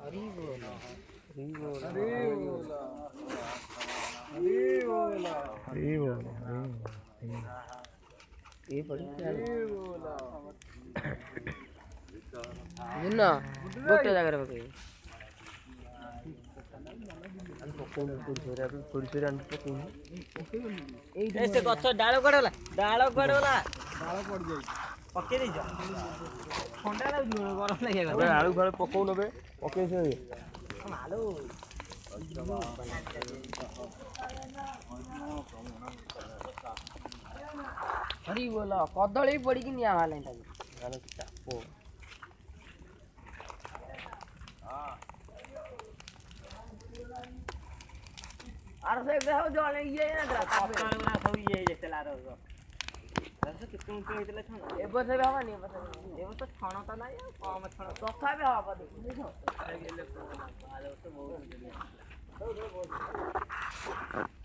हरी बोला हरी बोला हरी बोला हरी बोला हरी बोला ये पड़ी हरी बोला मुन्ना गोटे जाकर पकई ऐसे गछ डाल कुआडे गला डाल कुआडे गला डाल पड़ जाई पके दे जा ठंडा लागु गरम लागेगा अबे आलू फालू पकौ नबे पके से आलू हरी बोला कदली पड़ी कि निया वाले ताले चापो आर से हो जो ये ना पक्का ना सब ये चला रहो से कितने ऊंचे होइतले छण ए बस बे हवा नहीं बस ए तो छण त ना कम छण तथा बे हवा देखो आ गेले आलो तो बहुत